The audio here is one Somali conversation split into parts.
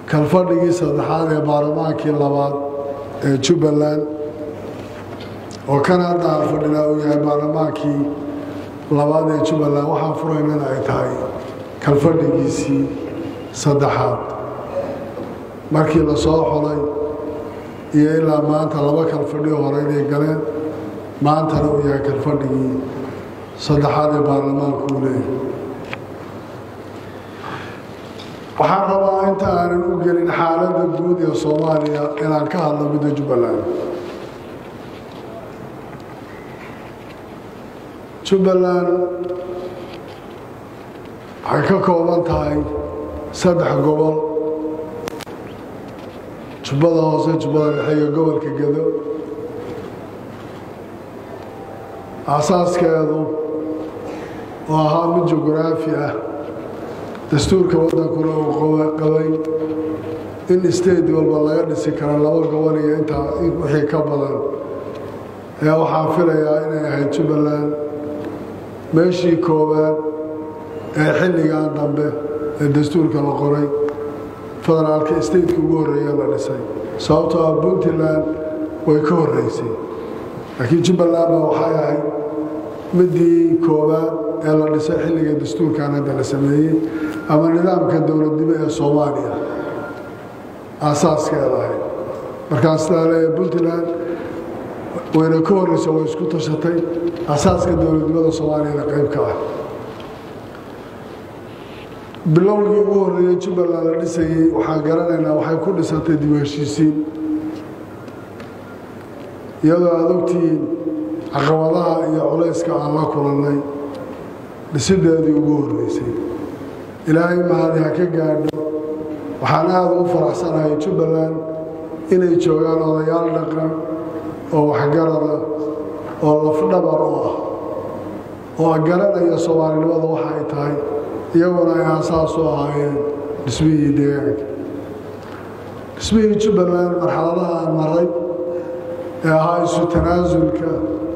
kalfadhigii saddexaad ee baarlamaankii labaad ee Jubbaland oo kan hadda fadhina uu yahay baarlamaankii labaad ee Jubbaland waxaan furaynana ay tahay kalfadhigiisii saddexaad markii la soo xulay iyo ilaa maanta laba kalfadhi hore inay galeen maantana uu yahay kalfadhigii saddexaad ee baarlamaanku uu leeyahay waxaan rabaa inta aanan u gelin xaaladda guud ee Soomaaliya inaan ka hadlo midda Jubbaland waxay ka kooban tahay saddex gobol Jubbada Hoose, Jubbada Dhexe iyo gobolka Garowe asaaskeedu waa ahaa mid jugraafi ah dastuurka waddankuna uu qabay in state walba laga dhisi karo laba gobol iyo intaa wixii ka badan ayaa waxaan filayaa inay ahayd Jubbaland meeshii koowaad ee xilligan dambe ee dastuurka la qoray federaalka stateka ugu horreeya la dhisay sababtoo ah Puntland way ka horreysay laakiin Jubbaland waxay ahayd midii koowaad ee la dhisay xilliga dastuurkan hadda la sameeyey ama nidaamka dowladnimo ee Soomaaliya asaaskeeda ahayd markaas leeyahay Puntland wayna ka horreysay way isku tashatay asaaska dowladnimada Soomaaliya qayb ka ah bilowgii ugu horreeyay Jubbaland la dhisayay waxaan garanaynaa waxay ku dhisantay dib u heshiisiin iyadoo aad ogtihiin caqabadaha iyo culayska aan la kulannay dhisideedii ugu horreysay ilaahay mahadi ha ka gaadho waxaan aad ugu faraxsanahay Jubbaland inay joogaan odayaal dhaqan oo waxgarada oo lafdhabar u ah oo garanaya Soomaalinimada waxa ay tahay iyaguna ay aasaas u ahaayeen dhismihii deegaanka dhismihii Jubbaland marxaladaha aan maray ee ahaa isu tanaasulka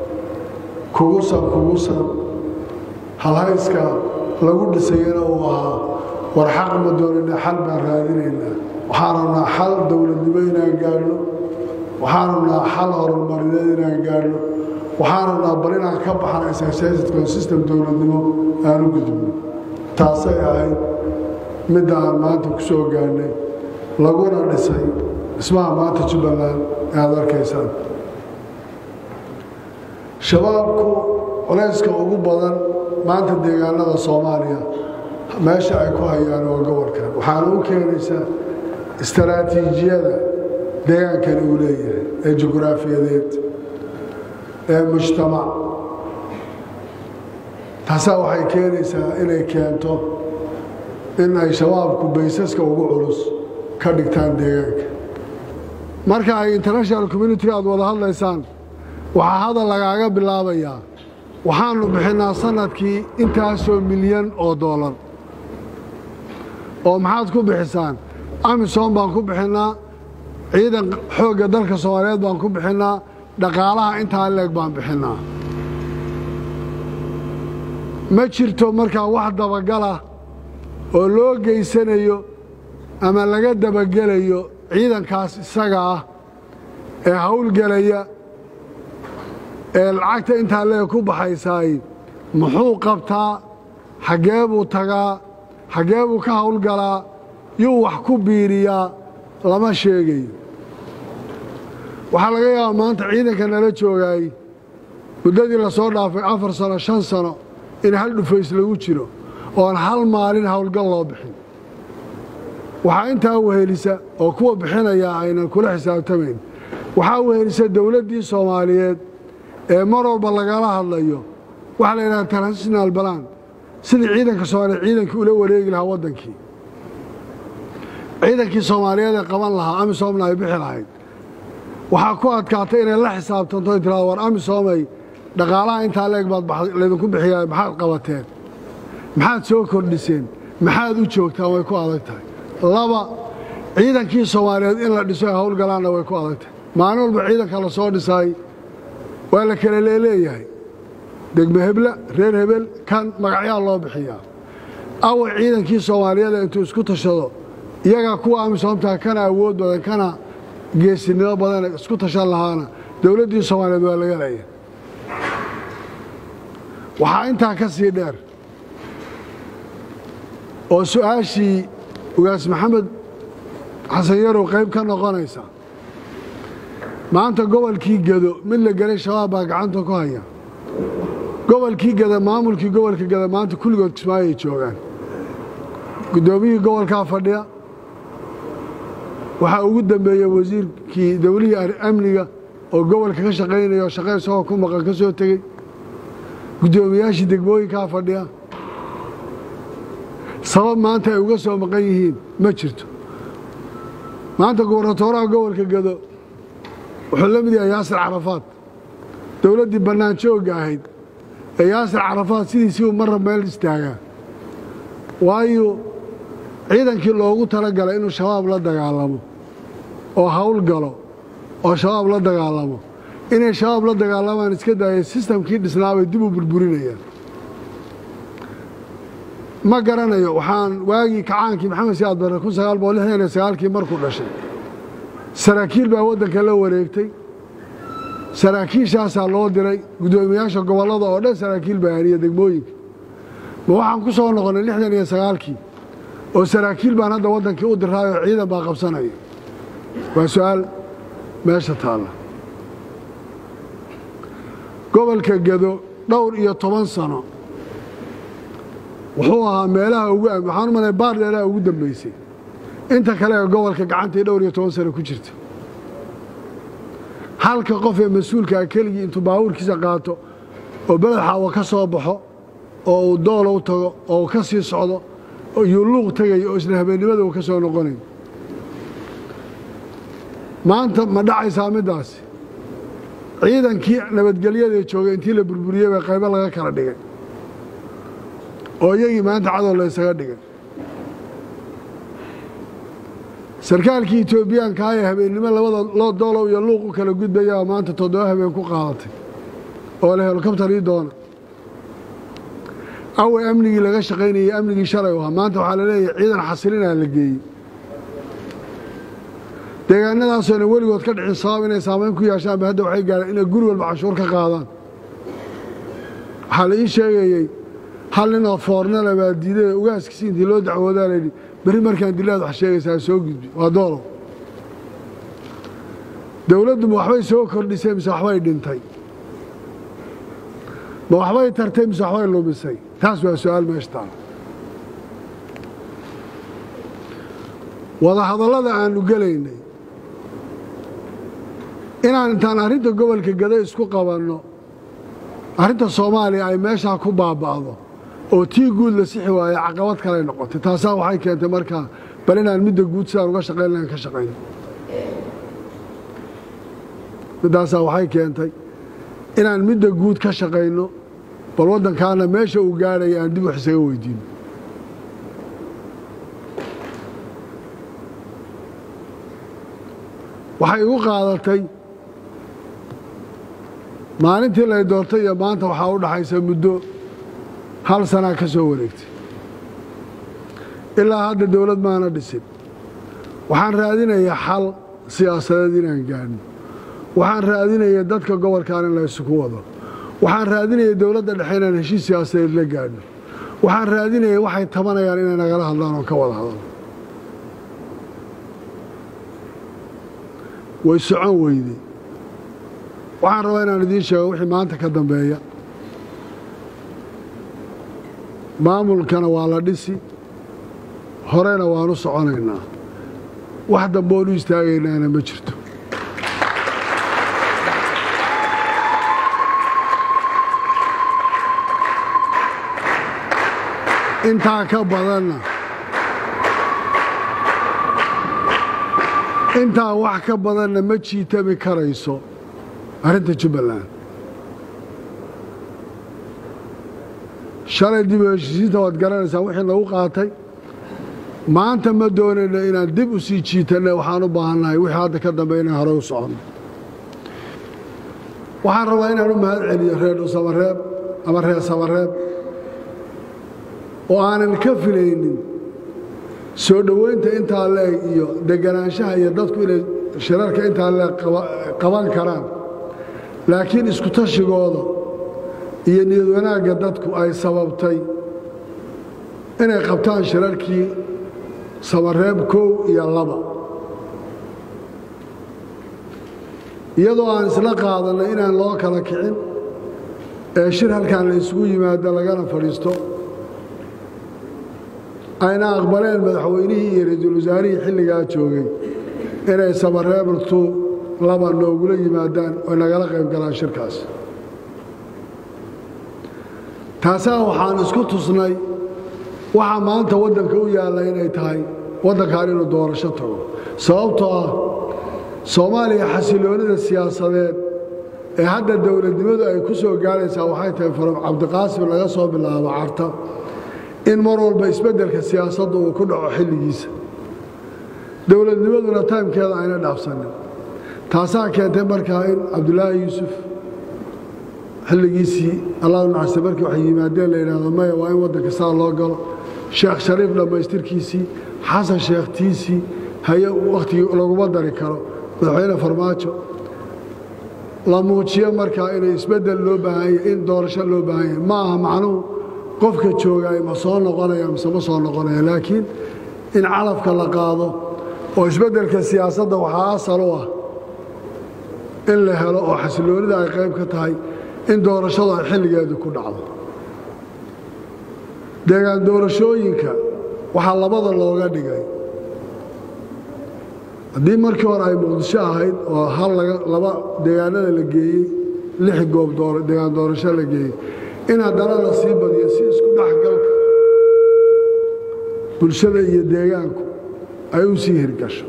kugusan halhayska lagu dhisayana uu ahaa war xaq ma doonina xal baan raadinaynaa waxaan rabnaa xal dowladnimo inaan gaadhno waxaan rabnaa xal horumarineed inaan gaadhno waxaan rabnaa bal inaan ka baxna siyaasadka system dowladnimo aan u gudubno taasay ahayd midda aan maanta ku soo gaadhnay laguna dhisay dhismaha maanta Jubbaland ee aad arkaysaan shabaabku culayska ugu badan maanta deegaanada Soomaaliya meesha ay ku hayaan waa gobolka waxaana u keenaysaa istaraatiijiyada deegaankan uu leeyahay ee jugraafiyadeed ee mujtamac taasaa waxay keenaysaa inay keento in ay shabaabku baysaska ugu culus ka dhigtaan deegaanka marka ay international community aad wada hadlaysaan waxaa hadal lagaaga bilaabayaa waxaanu bixinaa sanadkii intaasoo milyan oo doolar oo maxaad ku bixisaan amisom baan ku bixinaa ciidan xoogga dalka Soomaaliyeed baan ku bixinaa dhaqaalaha intaa leeg baan bixinaa ma jirto markaa wax dabagala oo loo geysanayo ama laga dabagelayo ciidankaas isaga ah ee hawlgelaya ee lacagta intaa leeg ku baxaysaay muxuu qabtaa xagee buu tagaa xagee buu ka hawlgalaa yuu wax ku biiriyaa lama sheegayo waxaa laga yaabaa maanta ciidanka nala joogaay muddadii la soo dhaafay 4 sano 5 sano in hal dhufays lagu jiro oon hal maalin hawlgal loo bixin waxaa intaa wehelisa oo kuwa bixinaya aynan kula xisaabtamayn waxaa wehelisa dowladdii Soomaaliyeed ee mar walba lagala hadlayo waxa la yiraahdaa transitional plan sidii ciidanka Soomaaliyeed ciidanka ula wareegi lahaa waddankii ciidankii Soomaaliyeed ee qaban lahaa amisoomna ay bixi lahayd waxaa ku adkaatay inay la xisaabtanto tiraahdo war amisoomay dhaqaalaha intaa leeg baad leedinku bixiyaa maxaad qabateen maxaad soo kordhiseen maxaad u joogtaan way ku adag tahay laba ciidankii Soomaaliyeed in la dhiso hawlgalaana way ku adag tahay maalin walba ciidanka la soo dhisay waa la kala leeyahay degme hebla reer hebel kan magacyo loo bixiyaa aw ciidankii Soomaaliyeed intuu isku tashado iyaga kuwa amisoomta kana awood badan kana geesinimo badan isku tashan lahaana dawladdii Soomaaliyeed waa laga leeyahay waxa inta ka sii dheer oo su'aashii ugaas Maxamed xasan yarow qayb ka noqonaysa maanta gobolkii Gado mid la galay shabaab baa gacanta ku haya gobolkii Gado maamulkii gobolka Gado maanta kulligood Kismaayo joogaan gudoomiyii gobolka fadhiya waxa ugu dambeeyay wasiirkii dawladda amniga oo gobolka ka shaqeynaya shaqo soo ku maqan ka soo tagay gudoomiyaashii degmooyinka fadhiya sabab maanta ay uga soo maqan yihiin ma jirto maanta gobernatooraha gobolka Gado wuxuu la mid yahay Yaasir Carafaad dawladdii bannaan jooga ahayd ee Yaasir Carafaad sidiisii uu mar meel istaagaa waayo ciidankii loogu talagalay inuu shabaab la dagaalamo oo hawl galo oo shabaab la dagaalamo inay shabaab la dagaalamaan iska daayay systemkii dhisnaabay dib u burburinayaan ma garanayo waxaan waagii kacaankii Maxamed Siyaad Barre 1969 markuu dhashay saraakiil baa waddanka la wareegtay saraakiishaas loo diray gudoomiyaasha gobolada oo dhan saraakiil baariya degmooyinka ma waxaan ku soo noqonay 69 oo saraakiil baan hadda waddankii u diraayo ciidan baa qabsanaya waa su'aal meesha taala gobolka Gado dhowr iyo 10 sano wuxuu ahaa meelaha ugu waxaan u malay baardheeraha ugu dambeysay inta kale gobolka gacantay dhowr iyo 10 sano ku jirta halka qof ee mas'uulka keligii intuu baabuurkiisa qaato oo balad xawa ka soo baxo oo doolo u tago oo ka sii socdo oo yuuluq tagay oo isla habeenimada uu ka soo noqonay maanta ma dhacaysaa midaas ciidankii nabadgelyada joogay intii la burburiyay bay qayb laga kala dhigay oo iyagii maanta cadow la isaga dhigay sarkaalkii Itoobiyaanka ay habeenimo labada loo doolo iyo luuq u kala gudbaya maanta 7 habeen ku qaadatay oo la helikobtar ii doona aw amnigii laga shaqeynayay amnigii shalay waa maanta waxa la leeyahay ciidan xasilina la geeyay deegaanadaasoo weligood ka dhicin sabab inay saameyn ku yeeshaan hadda waxay gaareen inay guri walba cashuur ka qaadaan waxa la ii sheegayay hal nin oo foornala baa diiday ugaaskiisa intii loo dacwoodaa la yidhi beri markaan dilaad wax sheegaysaa soo gudbi waa doolo dawladdu ma waxbay soo kordhisay mise waxbay dhintay ma waxbay tartay mise waxbay lumisay taas waa su'aal meesha taala wada hadallada aanu galaynay inaan intaan arrinta gobolka Gado isku qabanno arrinta Soomaaliya ay meesha ku baaba'do oo tii guud la sixi waayo caqabad kale noqotay taas waxay keentay markaa bal inaan midda guud si aan uga shaqeynaan ka shaqeyno midaas waxay keentay inaan midda guud ka shaqeyno bal waddankaana meesha uu gaaray aan dib u xisaga weydiino waxay ugu qaadatay maalintii la doortay iyo maanta waxa u dhaxaysa muddo hal sana ka soo wareegtay ilaa hadda dawlad maana dhisin waxaan raadinayaa xal siyaasadeed inaan gaarno waxaan raadinayaa dadka gobolkan in la isugu wado waxaan raadinayaa dawladda dhexe inaan heshiis siyaasadeed la gaarno waxaan raadinayaa waxay tabanayaan inay nagala hadlaan oo ka wada hadlaan way socon weyday waxaan rabaa inaan idiin sheego wixii maanta ka dambeeya maamulkana waa la dhisi horena waanu soconaynaa wax dambe oonu istaagaynaana ma jirto intaa ka badanna intaa wax ka badanna ma jiitami karayso arrinta Jubbaland shalay dib u heshiisiinta waad garanaysaa wixii lagu qaatay maanta ma doonayno inaan dib u sii jiitanno waxaan u baahannahay wixii hadda ka dambeeya inaan hore u soconno waxaan rabaa inaan u mahad celiyo reer Samareeb ama reer Samareeb oo aanan ka filaynin soo dhaweynta intaa leeg iyo deganaanshaha iyo dadku inay shirarka intaa leeg qaban karaan laakiin isku tashigooda iyo niyad wanaagga dadku ay sababtay inay qabtaan shirarkii Samareeb 1 iyo 2 iyadoo aan isla qaadanay inaan loo kala kicin ee shir halkan la isugu yimaado lagana fadhiisto ayna aqbaleen madaxweynihii iyo ra'iisul wasaarihii xilligaa joogay inay Samareeb 2 noogula yimaadaan oo nagala qayb galaan shirkaas taasaa waxaan isku tusnay waxa maanta waddanka u yaalla inay tahay waddankan inuu doorasho tago sababtoo ah Soomaaliya xasiloonida siyaasadeed ee hadda dawladnimadu ay ku soo gaaraysaa waxay tahay farab Cabdiqaasim laga soo bilaabo carta in mar walba isbeddelka siyaasadda uu ku dhaco xilligiisa dawladnimaduna taamkeeda ayna dhaafsanin taasaa keentay markaa in Cabdullaahi Yuusuf xilligiisii Allah naxariisto markii waxay yimaadeen la yiraahdo maya waa in waddanka saa loo galo Sheekh Shariif dhamaystirkiisii Xasan Sheekhtiisii haye waqtigii laguma dari karo madaxweyne Farmaajo la muujiyo markaa inay isbeddel loo baahan yahay in doorasho loo baahan yahay ma aha macnuhu qofka joogay ma soo noqonaya mise ma soo noqonaya laakiin in calafka la qaado oo isbeddelka siyaasadda waxaa asal u ah in la helo oo xasiloonida ay qayb ka tahay in doorashadu ay xilligeedu ku dhacdo deegaan doorashooyinka waxaa labada looga dhigay haddii markii hore ay Muqdisho ahayd oo laba deegaanada la geeyey 6 goob deegaan doorasho la geeyey in haddana la sii badiyo si isku dhexgalka bulshada iyo deegaanku ay u sii hirgasho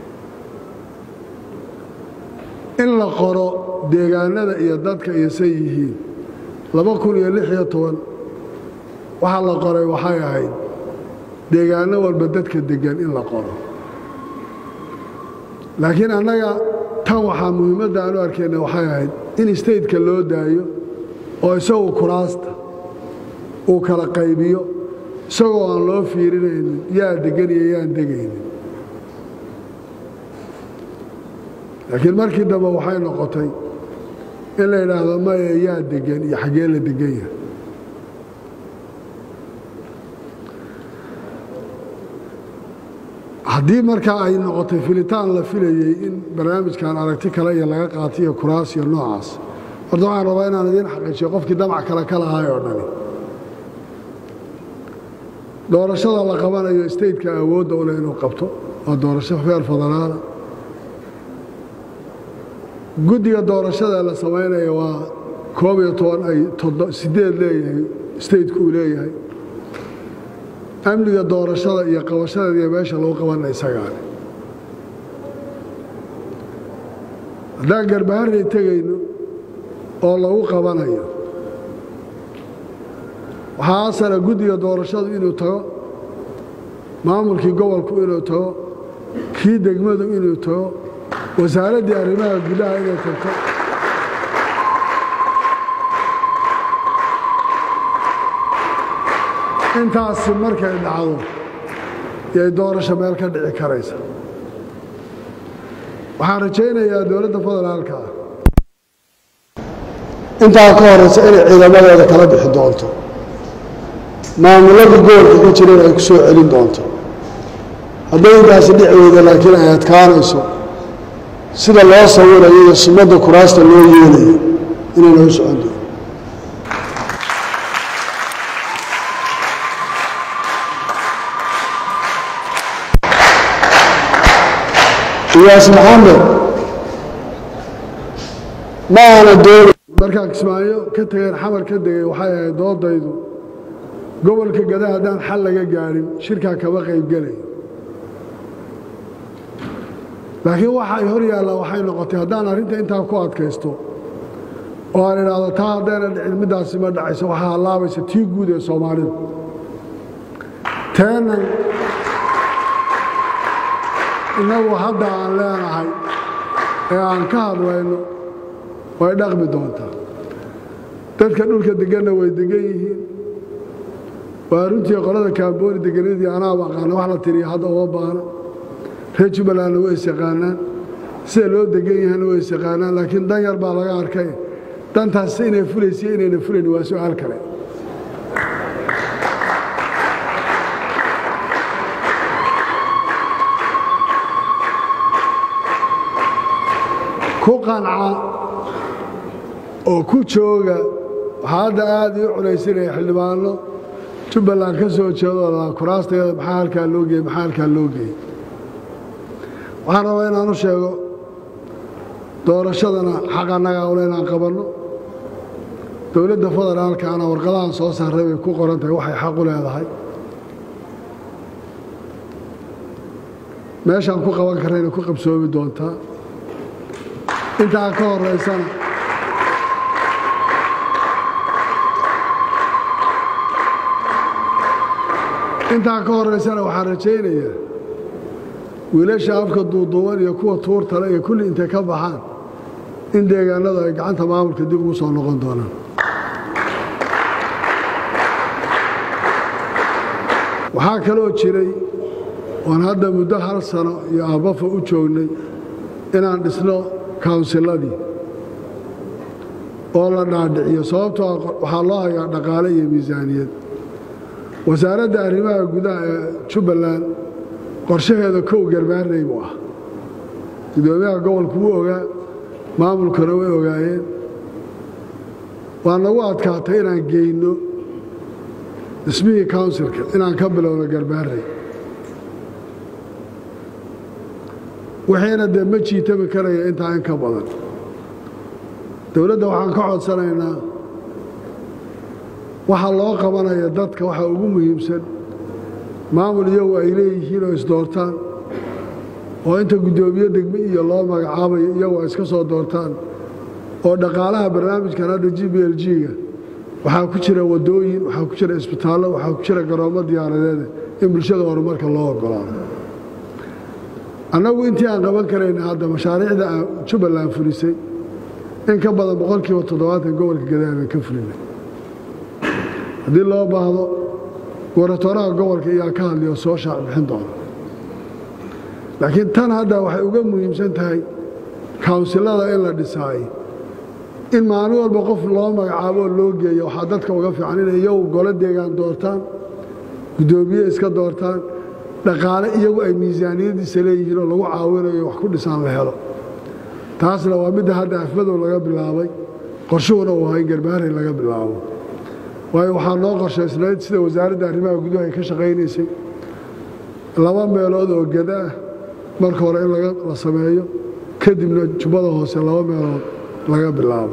in la qoro deegaanada iyo dadka iyo say yihiin 2016 waxa la qoray waxay ahayd deegaano walba dadka degan in la qoro laakiin annaga tan waxaa muhiimadda aan u arkayna waxay ahayd in stateka loo daayo oo isagu kuraasta uu kala qaybiyo isagoo aan loo fiirinaynin yaa degan iyo yaan degaynin laakiin markii dambe waxay noqotay in la yidhaahdo maya yaa degan iyo xaggee la degan yahay haddii markaa ay noqotay filitaan la filayey in barnaamijkan aragti kale iyo laga qaatay iyo kuraas iyo noocaas horta waxaan rabaa inaan idiin xaqiijiyo qofkii damac kale ka lahaay oo dhani doorashada la qabanayo stateka awoodda u leh inuu qabto waa doorasho feer federaala guddiga doorashada la samaynayo waa 11 ay 8 leeyahay stateka uu leeyahay amniga doorashada iyo qabashada iyo meesha lagu qabanay isagaan haddaan garbaharey tegayno oo lagu qabanayo waxaa asala guddiga doorashadu inuu tago maamulkii gobolku inuu tago kii degmadu inuu tago wasaaraddii arrimaha gudaha inay tagto intaasi markay dhacdo yay doorasho meel ka dhici karaysa waxaan rajaynayaa dowladda federaalka ah intaa ka horeysa inay ciidamadooda kala bixi doonto maamulada gobolka ku jireen ay ku soo celin doonto hadday intaasi dhici weyda laakiin ay adkaanayso sida loo sawirayo iyo sumadda kuraasta loo yeelayo inay noo socon doonto iyaas maxamed ma ana dooni markaa kismaayo ka tageen xamar ka degay waxay ahayd doodaydu gobolka Gadaa haddaan xal laga gaarin shirkaa kama qayb gelayo laakiin waxa ay hor yaalla waxay noqotay haddaan arrinta intaa ku adkaysto oo aan idhaahdo taa haddayna dhicin middaasi ma dhacayso waxaa hallaabaysa tii guud ee Soomaalida teenan inagu hadda aan leenahay ee aan ka hadlayno way dhaqmi doontaa dadka dhulka deganna way degan yihiin وارنتي قلنا كابوني دقنيدي أنا وقانا وحلا تري هذا وبانا رجع بلان ويسقانا سلو دقيه ويسقانا لكن ده يربى على عركين دان تحسين فلسين نفلين وسؤال كلام كوقنعة أو كوتشوغا هذا عادي عليسير حلبانه جبلان كسو جدول كراسته بحال كالوجي بحال كالوجي waxaan inaan u sheego doorashadana xaq anaga u leenaan qabanno dawladda federaalka ana warqadahan soo saaray way ku qoran tahay waxay xaq u leedahay meeshaan ku qaban karayna ku qabsoomi doontaa inta ka horeysana waxaan rajaynayaa wiilasha afka duuduuban iyo kuwa tuurtale iyo kulli intay ka baxaan in deegaanada ay gacanta maamulka dib ugu soo noqon doonaan waxaa kaloo jiray oon hadda muddo 1 sano iyo aabafa u joognay inaan dhisno kawnsiladii oo la dhaadhiciyo sababtoo waxaa loo hayaa dhaqaale iyo miisaaniyad wasaaradda arrimaha gudaha ee Jubbaland qorshaheeda kow garbaarnay buu ah gudoomiyaha gobolku wuu ogaa maamulkana way ogaayeen waa nagu adkaatay inaan geyno dhismihii councilka inaan ka bilowno garbaarnay waxayna dee ma jiitami karaya intaa in ka badan dawladda waxaan ka codsanaynaa waxa loo qabanaya dadka waxa ugu muhiimsan maamul iyagu ay leeyihiin oo isdoortaan oo inta gudoomiye degmi iyo loo magacaabayo iyagu ay iska soo doortaan oo dhaqaalaha barnaamijkan hadda GBLG-ga waxaa ku jira wadooyin waxaa ku jira isbitaallo waxaa ku jira garoomo diyaaradeed in bulshada horumarka loo ogolaado annagu intii aan qaban karayna hadda mashaariicda Jubbaland fulisay in ka badan 70% gobolka Garowe ka fulinay haddii loo baahdo goratoraha gobolka ayaa ka hadlayo soo shaac bixin doona laakiin tan hadda waxay uga muhiimsan tahay kawnsilada in la dhisay in maalin walba qof loo magacaabo loo geeyo waxa dadka uga fiican in iyagu golo deegaan doortaan gudoomiye iska doortaan dhaqaale iyagu ay miisaaniyadiisa leeyihiin oo lagu caawinayo wax ku dhisaan la helo taasna waa mid hadda afmadow laga bilaabay qorshuhuna waa in garbaaray laga bilaabo waayo waxaa noo qorshaysnayd sida wasaaradda arrimaha gudaha ay ka shaqaynaysay 2 meelood oo gada marka hore in la sameeyo kadibna Jubbada hoose 2 meelood laga bilaabo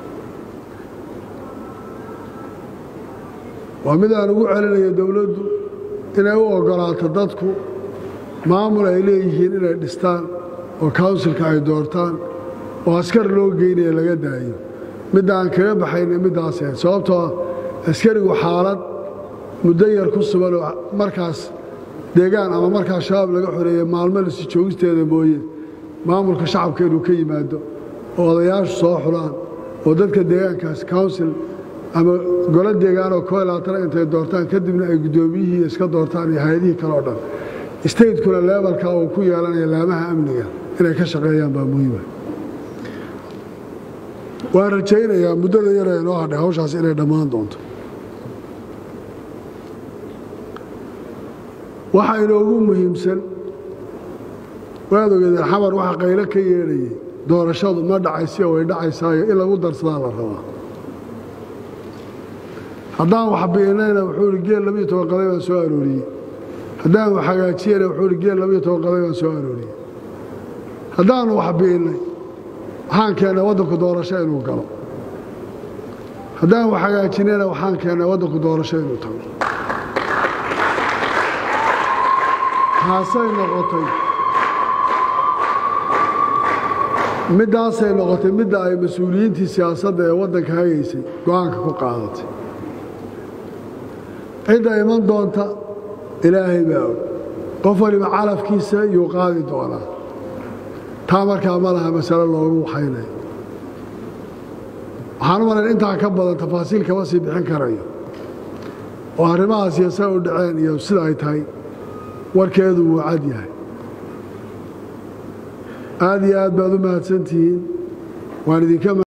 waa mid aan ugu celinayo dawladdu inay u ogolaato dadku maamul ay leeyihiin inay dhistaan oo councilka ay doortaan oo askar loo geynayo laga daayo mid aan kaga baxaynay midaas sababtoo askarigu xaalad muddo yar ku sugan oo markaas deegaan ama markaas shabaab laga xoreeyay maalmo la sii joogisteeda mooyee maamulka shacabka inuu ka yimaado oo odayaashu soo xulaan oo dadka deegaankaas council ama golo deegaan oo 12 intay doortaan kadibna ay gudoomiyihii iska doortaan iyo hay'adihii kale oo dhan state-kuna levelka uu ku yeelanayo laamaha amniga inay ka shaqeeyaan baa muhiim ah waan rajaynayaa muddada yar ee noo hadhay hawshaas inay dhammaan doonto waxa inoogu muhiimsan waad ogeedeen xamar waxa qaylo ka yeedhayay doorashadu ma dhacayso way dhacaysaayo in lagu darsadaa la rabaa haddaan wax biinayna wuxuu yidhi geel 12 qaday baan soo arooriyey haddaan wax hagaajiyeyna wuxuu yidhi geel 12 qaday baan soo arooriyey haddaan wax biinay waxaan keennay waddanku doorasho inuu galo haddaan wax hagaajinayna waxaan keennay waddanku doorasho inuu tago taasay noqotay midaasay noqotay midda ay mas-uuliyiintii siyaasadda ee waddanka hagaysay go'aanka ku qaadatay cidda iman doonta ilaahay baa og qof waliba calafkiisa yuu qaadi doonaa taa markaa ma laha masale loogu waxaynayo waxaan u malayn intaa ka badan tafaasiil kama sii bixin karayo oo arrimahaas iyo say u dhaceen iyo sida ay tahay warkeedu wuu cad yahay aad iyo aad baad u mahadsantihiin waan idinka